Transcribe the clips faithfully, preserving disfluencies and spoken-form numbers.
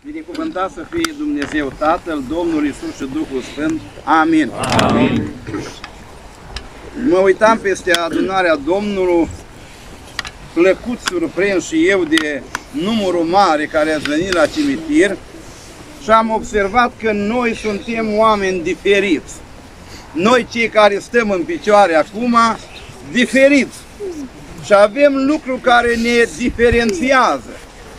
Binecuvântat să fie Dumnezeu Tatăl, Domnul Iisus și Duhul Sfânt. Amin. Amin. Mă uitam peste adunarea Domnului, plăcut surprins și eu de numărul mare care a venit la cimitir și am observat că noi suntem oameni diferiți. Noi cei care stăm în picioare acum, diferiți. Și avem lucruri care ne diferențiază.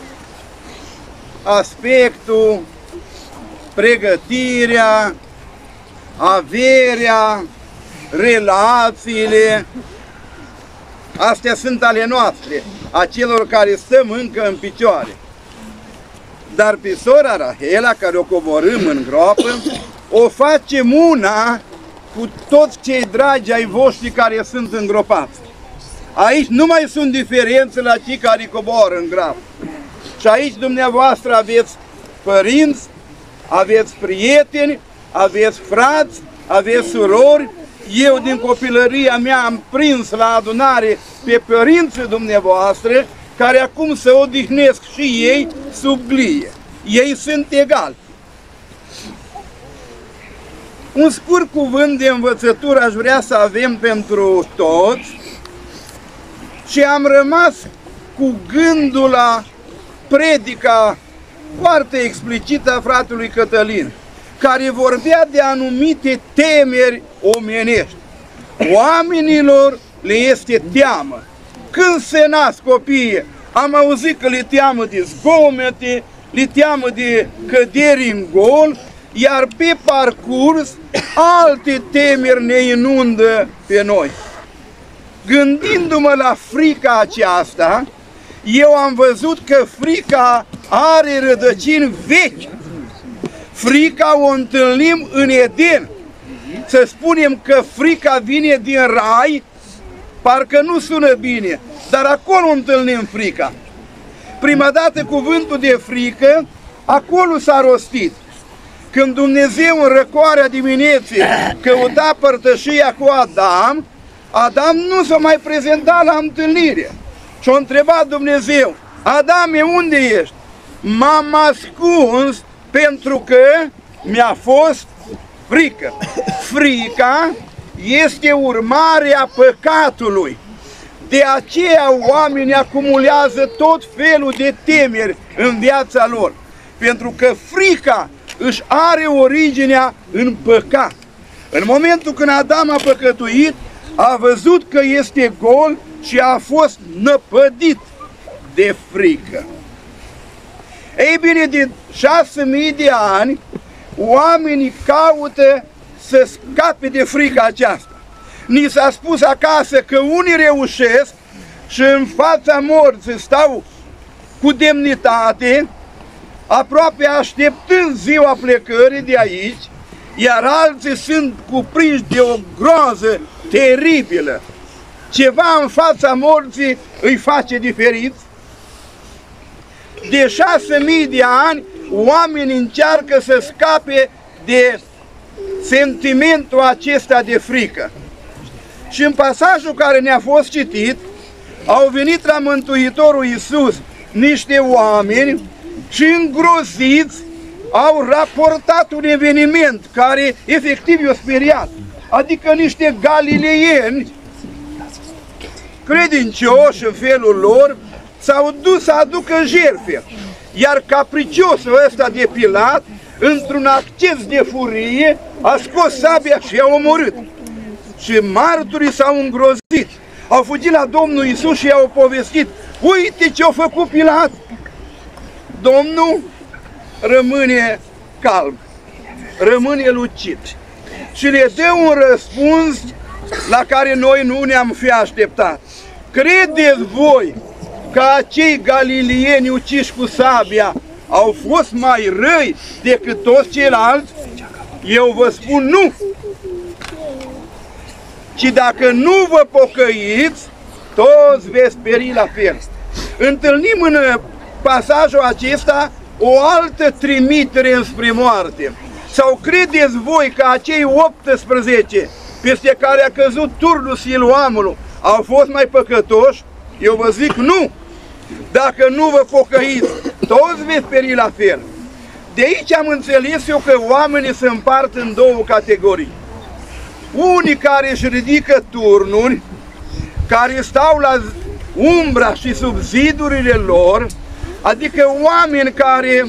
Aspectul, pregătirea, averea, relațiile, astea sunt ale noastre, a celor care stăm încă în picioare. Dar pe sora Rahela, care o coborâm în groapă, o facem una cu toți cei dragi ai voștri care sunt îngropați. Aici nu mai sunt diferențe la cei care coboră în groapă. Și aici dumneavoastră aveți părinți, aveți prieteni, aveți frați, aveți surori. Eu din copilăria mea am prins la adunare pe părinții dumneavoastră, care acum se odihnesc și ei sub glie. Ei sunt egali. Un scurt cuvânt de învățătură aș vrea să avem pentru toți și am rămas cu gândul la predica foarte explicită a fratelui Cătălin, care vorbea de anumite temeri omenești. Oamenilor le este teamă. Când se nasc copiii, am auzit că le teamă de zgomete, le teamă de căderi în gol, iar pe parcurs alte temeri ne inundă pe noi. Gândindu-mă la frica aceasta, eu am văzut că frica are rădăcini vechi. Frica o întâlnim în Eden. Să spunem că frica vine din rai, parcă nu sună bine, dar acolo întâlnim frica. Prima dată cuvântul de frică, acolo s-a rostit. Când Dumnezeu în răcoarea dimineții căuta părtășia cu Adam, Adam nu s-a mai prezentat la întâlnire. Și-a întrebat Dumnezeu: Adame, unde ești? M-am ascuns pentru că mi-a fost frică. Frica este urmarea păcatului. De aceea oamenii acumulează tot felul de temeri în viața lor. Pentru că frica își are originea în păcat. În momentul când Adam a păcătuit, a văzut că este gol și a fost năpădit de frică. Ei bine, de șase mii de ani, oamenii caută să scape de frica aceasta. Ni s-a spus acasă că unii reușesc și în fața morții stau cu demnitate, aproape așteptând ziua plecării de aici, iar alții sunt cuprinși de o groază teribilă. Ceva în fața morții îi face diferiți. De șase mii de ani, oamenii încearcă să scape de sentimentul acesta de frică. Și în pasajul care ne-a fost citit, au venit la Mântuitorul Iisus niște oameni și îngroziți au raportat un eveniment care efectiv i-a speriat. Adică niște galileieni credincioși în felul lor s-au dus să aducă jertfe. Iar capriciosul ăsta de Pilat, într-un acces de furie, a scos sabia și i-a omorât. Și marturii s-au îngrozit. Au fugit la Domnul Iisus și i-au povestit: uite ce-a făcut Pilat! Domnul rămâne calm, rămâne lucid și le dă un răspuns la care noi nu ne-am fi așteptat. Credeți voi că acei galilieni uciși cu sabia au fost mai răi decât toți ceilalți? Eu vă spun nu! Și dacă nu vă pocăiți, toți veți peri la fel. Întâlnim în pasajul acesta o altă trimitere înspre moarte. Sau credeți voi că acei optsprezece peste care a căzut turnul Siloamului au fost mai păcătoși? Eu vă zic nu! Dacă nu vă pocăiți, toți veți peri la fel. De aici am înțeles eu că oamenii se împart în două categorii. Unii care își ridică turnuri, care stau la umbra și sub zidurile lor, adică oameni care,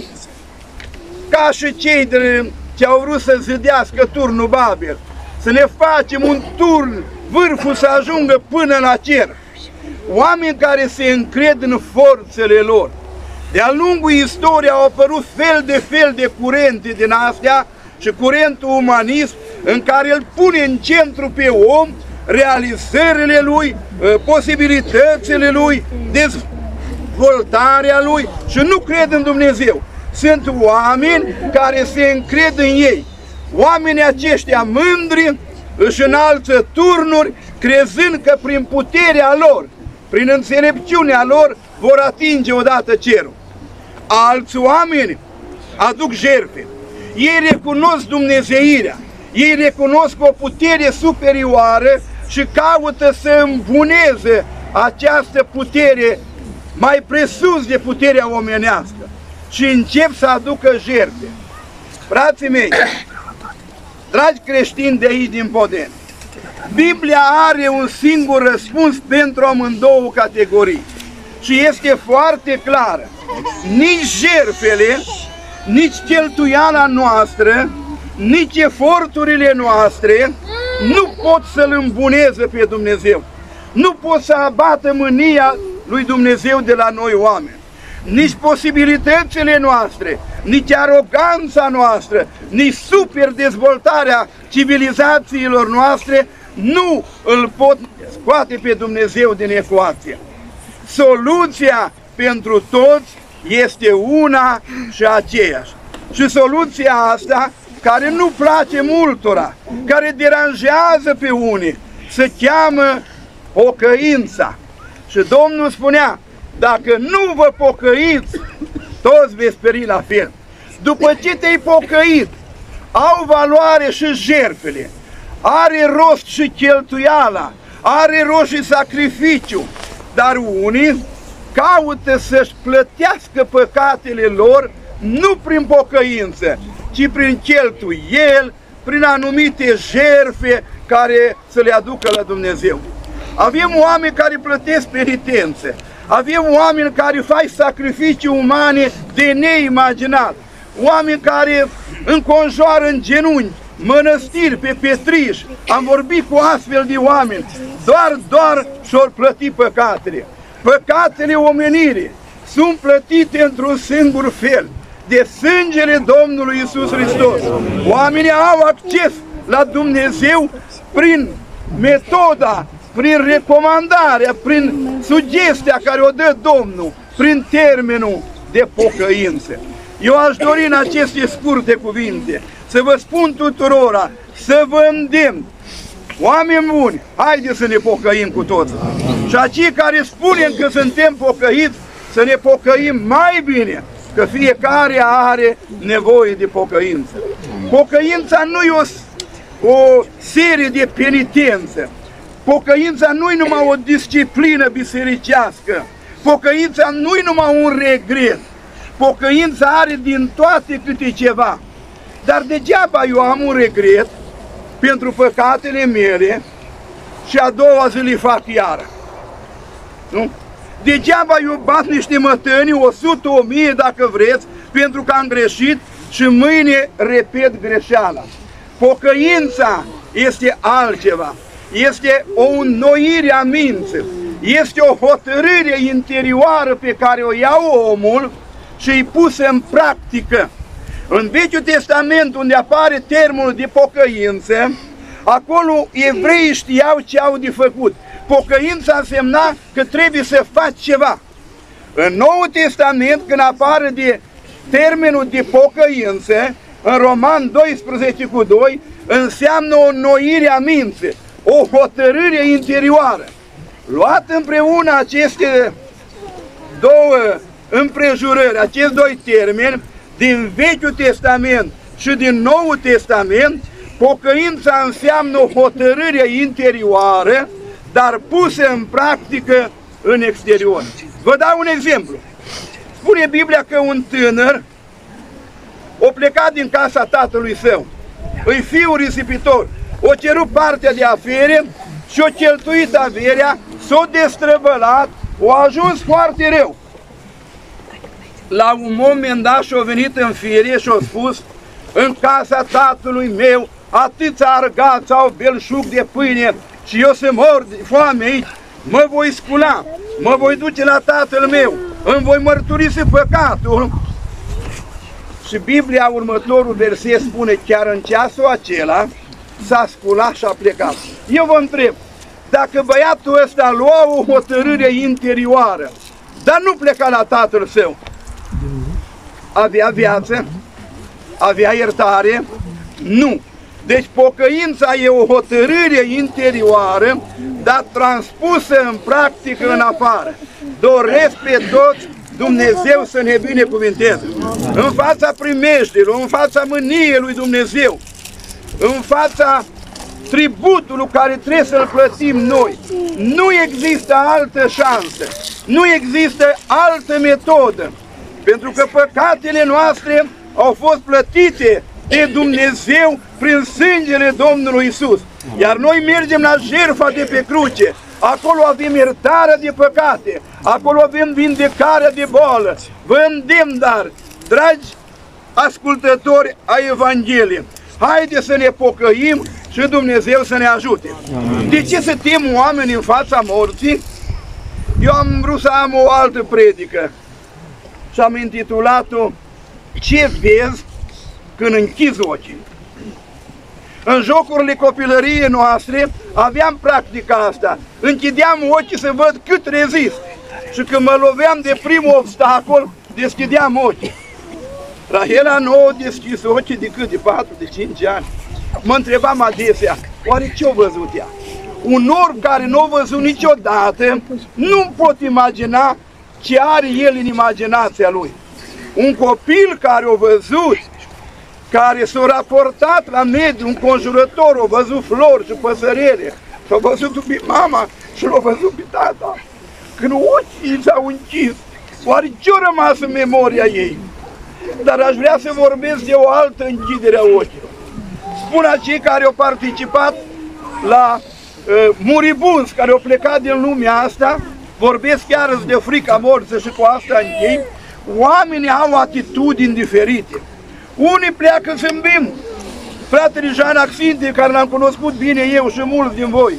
ca și cei de, ce au vrut să zidească turnul Babel, să ne facem un turn, vârful să ajungă până la cer. Oameni care se încred în forțele lor. De-a lungul istoriei au apărut fel de fel de curente din astea și curentul umanism în care îl pune în centru pe om, realizările lui, posibilitățile lui, dezvoltarea lui și nu cred în Dumnezeu. Sunt oameni care se încred în ei. Oamenii aceștia mândri își înalță turnuri, crezând că prin puterea lor, prin înțelepciunea lor, vor atinge odată cerul. Alți oameni aduc jertfe. Ei recunosc dumnezeirea, ei recunosc o putere superioară și caută să îmbuneze această putere mai presus de puterea omenească și încep să aducă jertfe. Frații mei, dragi creștini de aici din Podeni, Biblia are un singur răspuns pentru amândouă categorii și este foarte clară. Nici jertfele, nici cheltuiala noastră, nici eforturile noastre nu pot să-L îmbuneze pe Dumnezeu. Nu pot să abată mânia lui Dumnezeu de la noi oameni. Nici posibilitățile noastre, nici aroganța noastră, nici super dezvoltarea civilizațiilor noastre nu îl pot scoate pe Dumnezeu din ecuație. Soluția pentru toți este una și aceeași. Și soluția asta, care nu place multora, care deranjează pe unii, se cheamă pocăința. Și Domnul spunea, dacă nu vă pocăiți, toți veți peri la fel. După ce te-ai pocăit, au valoare și jertfele, are rost și cheltuiala, are rost și sacrificiu, dar unii caută să-și plătească păcatele lor nu prin pocăință, ci prin cheltuieli, prin anumite jertfe care să le aducă la Dumnezeu. Avem oameni care plătesc penitențe, avem oameni care fac sacrificii umane de neimaginat, oameni care înconjoară în genunchi mănăstiri pe Petriș. Am vorbit cu astfel de oameni, doar, doar și-or plăti păcatele. Păcatele omenirii sunt plătite într-un singur fel, de sângele Domnului Iisus Hristos. Oamenii au acces la Dumnezeu prin metoda, prin recomandarea, prin sugestia care o dă Domnul, prin termenul de pocăință. Eu aș dori în aceste scurte cuvinte să vă spun tuturora, să vă îndemn, oameni buni, haideți să ne pocăim cu toți. Și acei care spunem că suntem pocăiți, să ne pocăim mai bine, că fiecare are nevoie de pocăință. Pocăința nu e o, o serie de penitențe. Pocăința nu e numai o disciplină bisericească. Pocăința nu e numai un regret. Pocăința are din toate câte ceva. Dar degeaba eu am un regret pentru păcatele mele și a doua zi le fac iară. Nu? Degeaba eu bat niște mătăni, o sută, o mie dacă vreți, pentru că am greșit și mâine repet greșeala. Pocăința este altceva. Este o înnoire a minții. Este o hotărâre interioară pe care o ia omul și îi pusă în practică. În Vechiul Testament, unde apare termenul de pocăință, acolo evreii știau ce au de făcut. Pocăința însemna că trebuie să faci ceva. În Noul Testament, când apare de termenul de pocăință, în Roman doisprezece cu doi, înseamnă o înnoire a minții, o hotărâre interioară. Luat împreună aceste două împrejurări, acești doi termeni, din Vechiul Testament și din Noul Testament, pocăința înseamnă o hotărâre interioară, dar pusă în practică în exterior. Vă dau un exemplu. Spune Biblia că un tânăr o plecat din casa tatălui său. Îi fiul risipitor. O cerut partea de afere și o cheltuit averea, s-o destrăbălat, o ajuns foarte rău. La un moment dat și-a venit în fire și-a spus: în casa tatălui meu atâția argați au belșug de pâine și eu să mor de foame aici, mă voi scula, mă voi duce la tatăl meu, îmi voi mărturisi păcatul. Și Biblia, următorul verset spune: chiar în ceasul acela s-a sculat și a plecat. Eu vă întreb, dacă băiatul ăsta lua o hotărâre interioară, dar nu pleca la tatăl său, avea viață? Avea iertare? Nu. Deci pocăința e o hotărâre interioară, dar transpusă în practică în afară. Doresc pe toți Dumnezeu să ne binecuvinteze. În fața primejdelor, în fața mâniei lui Dumnezeu, în fața tributului care trebuie să-l plătim noi, nu există altă șansă, nu există altă metodă, pentru că păcatele noastre au fost plătite de Dumnezeu prin sângele Domnului Isus. Iar noi mergem la jertfa de pe cruce. Acolo avem iertarea de păcate, acolo avem vindecarea de boală. Vă îndemn, dar, dragi ascultători ai Evangheliei, haideți să ne pocăim și Dumnezeu să ne ajute. De ce să tem oameni în fața morții? Eu am vrut să am o altă predică și am intitulat-o: ce vezi când închizi ochii? În jocurile copilăriei noastre aveam practica asta. Închideam ochii să văd cât rezist. Și când mă loveam de primul obstacol, deschideam ochii. Rahela nu a deschis ochii decât de patru, de cinci ani. Mă întrebam adesea, oare ce-a văzut ea? Un orb care nu a văzut niciodată, nu pot imagina ce are el în imaginația lui. Un copil care a văzut, care s-a raportat la mediul înconjurător, a văzut flori și păsărele, și-a văzut pe mama și l-a văzut pe tata. Când ochii s-au închis, oare ce-a rămas în memoria ei? Dar aș vrea să vorbesc de o altă închidere a ochilor. Spun acei care au participat la uh, muribunzi care au plecat din lumea asta, vorbesc chiar de frica morții și cu asta închei. Oamenii au atitudini diferite. Unii pleacă zâmbind. Fratele Jean Axinte, care l-am cunoscut bine eu și mulți din voi,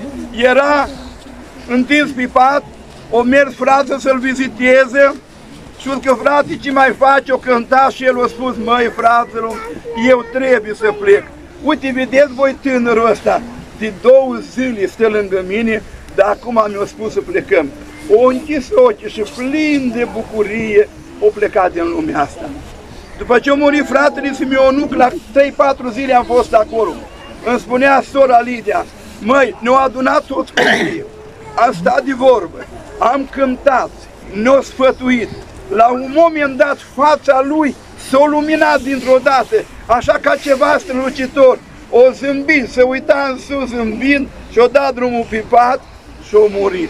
era întins pe pat, o mers frate să-l viziteze și a zis că frate, ce mai faci? O cânta și el a spus: măi fratelor, eu trebuie să plec. Uite, vedeți voi tânărul ăsta, de două zile stă lângă mine, dar acum mi-a spus să plecăm. O închis ochii și plin de bucurie o plecat din lumea asta. După ce a murit fratele Simionuc, la trei patru zile am fost acolo. Îmi spunea sora Lidia: măi, ne-au adunat toți copiii, am stat de vorbă, am cântat, ne-au sfătuit. La un moment dat fața lui s-a luminat dintr-o dată, așa ca ceva strălucitor. O zâmbit, se uita în sus zâmbind și o dat drumul pe pat și a murit.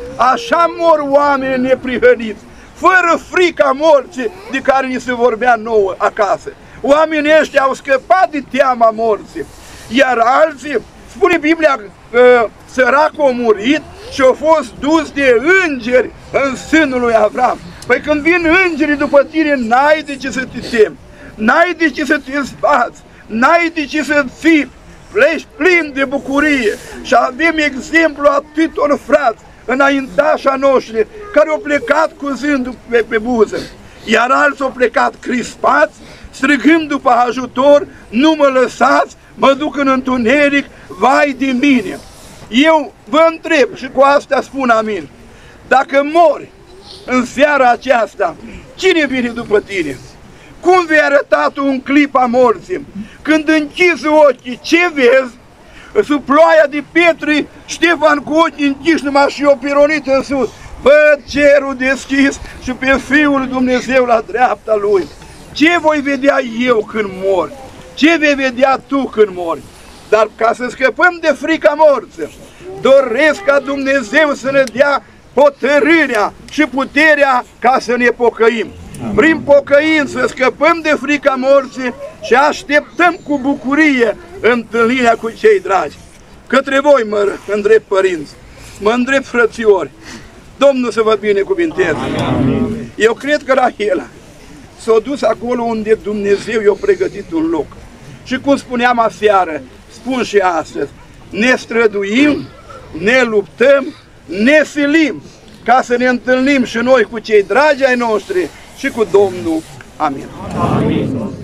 Așa mor oameni neprihăniți, fără frica morții de care ni se vorbea nouă acasă. Oamenii ăștia au scăpat de teama morții. Iar alții, spune Biblia că săracul a murit și a fost dus de îngeri în sânul lui Avram. Păi când vin îngerii după tine, n-ai de ce să te temi, n-ai de ce să te zbați, n-ai de ce să ții, pleci plin de bucurie. Și avem exemplu atâtor frați, înaintașa noștri, care au plecat cu zândul pe, pe buză, iar alții au plecat crispați, strigând după ajutor: nu mă lăsați, mă duc în întuneric, vai de mine. Eu vă întreb, și cu asta spun amin, dacă mori în seara aceasta, cine vine după tine? Cum vei arăta tu un clip a morții? Când închizi ochii, ce vezi? Sub ploaia de pietre, Ștefan cu ochii închiși numai și o pironit în sus. Văd cerul deschis și pe Fiul lui Dumnezeu la dreapta Lui. Ce voi vedea eu când mor? Ce vei vedea tu când mori? Dar ca să scăpăm de frica morții, doresc ca Dumnezeu să ne dea hotărârea și puterea ca să ne pocăim. Prin pocăință scăpăm de frica morții și așteptăm cu bucurie întâlnirea cu cei dragi. Către voi mă îndrept, părinți, mă îndrept, frățiori, Domnul să vă binecuvinteze. Eu cred că Rahela s-a dus acolo unde Dumnezeu i-a pregătit un loc. Și cum spuneam aseară, spun și astăzi, ne străduim, ne luptăm, ne silim ca să ne întâlnim și noi cu cei dragi ai noștri și cu Domnul. Amin. Amin.